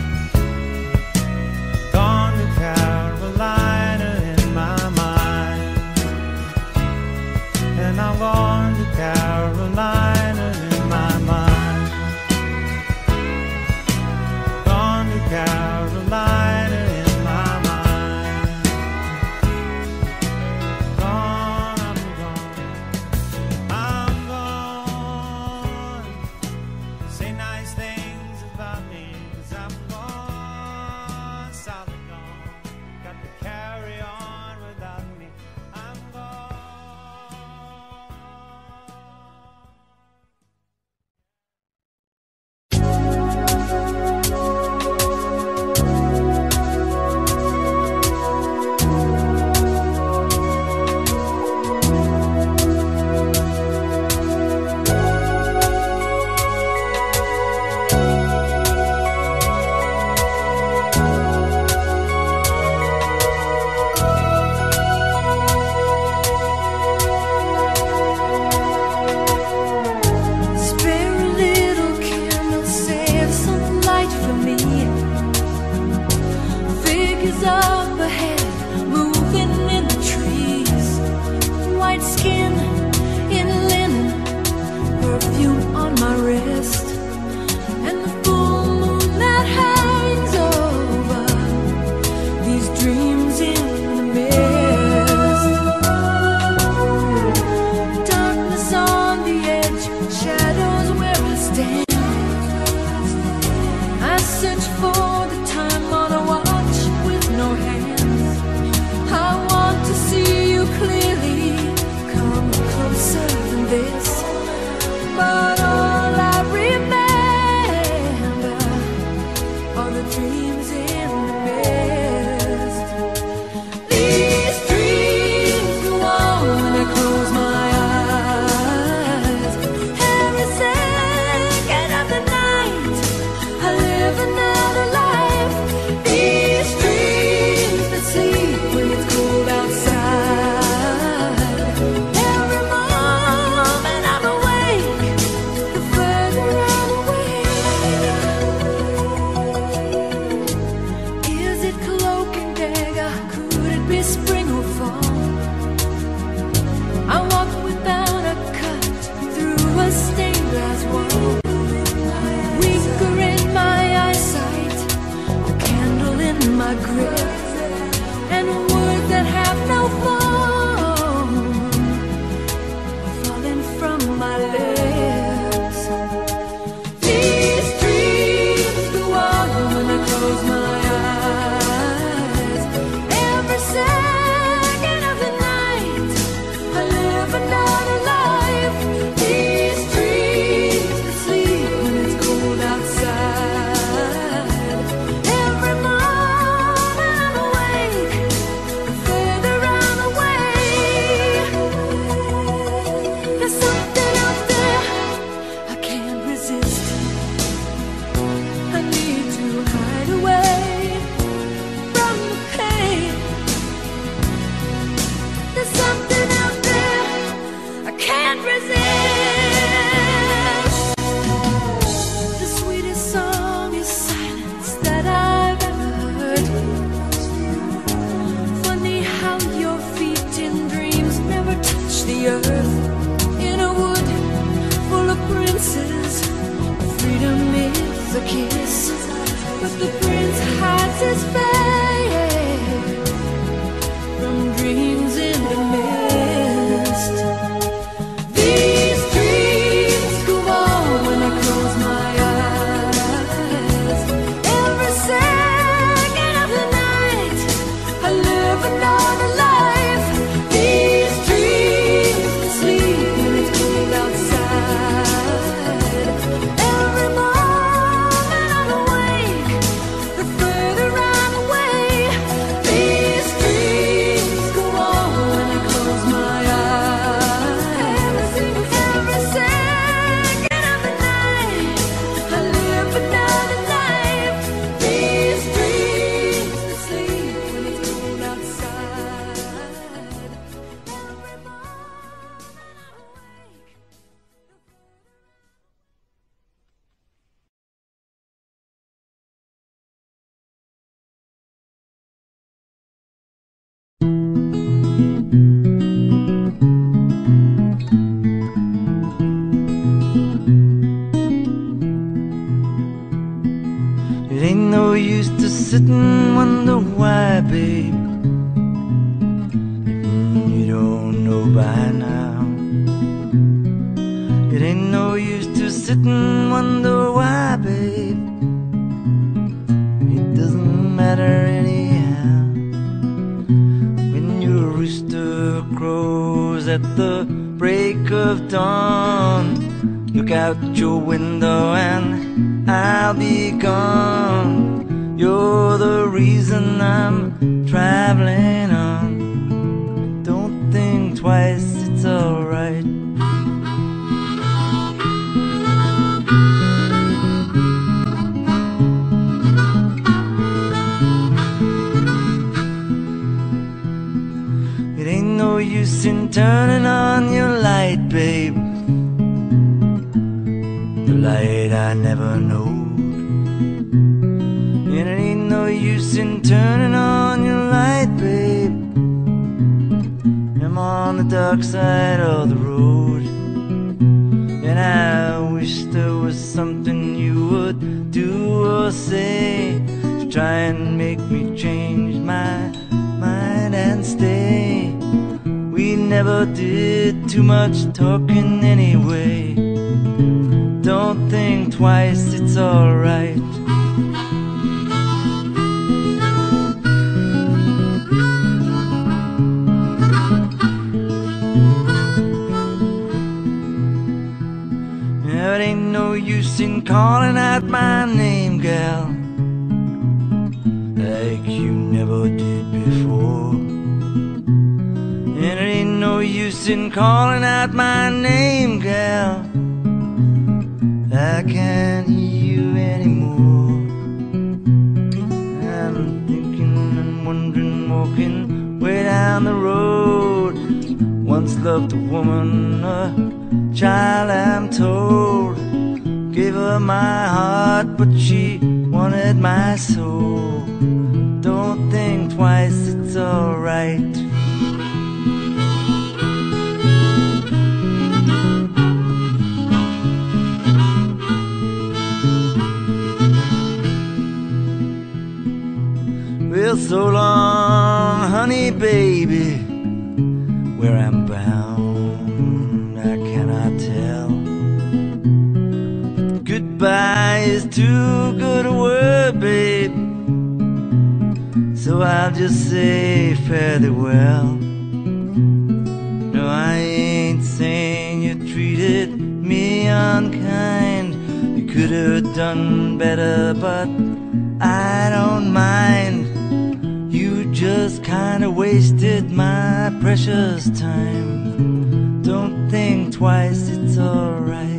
Gone to Carolina in my mind. And I'm gone to Carolina in my mind. Gone dreams in the mist. These dreams go on when I close my eyes. Every second of the night, I live another life. These dreams that sleep when it's cold outside. Every moment I'm awake, the further I'm away. Is it cloak and dagger? Could it be spring or fall? I walk without a cut through a stained glass wall. Weaker in my eyesight, a candle in my grip, and words that have no form are falling from my lips. These dreams go on when I close my eyes. Every second of the night, I live another life. These dreams that sleep when it's cold outside. Every moment I'm awake, the further I'm away. There's something out there I can't resist. I need to hide away from the pain. There's something out there I can't resist. The sweetest song is silence that I've ever heard. Funny how your feet in dreams never touch the earth. In a wood full of princes, freedom is a kiss, but the prince hides his face from dreams in the mist. These dreams go on when I close my eyes. Every second of the night, I live another life. These dreams sleep when it's cold outside. Every moment I'm awake, the further I'm away. These dreams go on when I close my eyes. Every second of the night, I live another life. These dreams that sleep when it's cold outside. Every moment I'm awake. It ain't no use to sit and wonder why, babe. You don't know by now. It ain't no use to sit and wonder why, babe. It doesn't matter anyhow. When your rooster crows at the break of dawn, look out your window and I'll be gone. You're the reason I'm traveling on. Don't think twice, it's alright. It ain't no use in turning on your light, babe. The light I never knowed. And it ain't no use in turning on your light, babe. I'm on the dark side of the road, and I wish there was something you would do or say to try and make me change my mind and stay. We never did too much talking anyway. Don't think twice, it's alright. It ain't no use in calling out my name, gal. ever did before. And it ain't no use in calling out my name, gal. I can't hear you anymore. I'm thinking and wondering, walking way down the road. Once loved a woman, a child I'm told. Gave her my heart, but she wanted my soul. Don't think twice, it's alright. Well, so long, honey, baby. Where I'm bound, I cannot tell. Goodbye is too good a word, babe. So I'll just say fare thee well. No, I ain't saying you treated me unkind. You could have done better, but I don't mind. You just kinda wasted my precious time. Don't think twice, it's alright.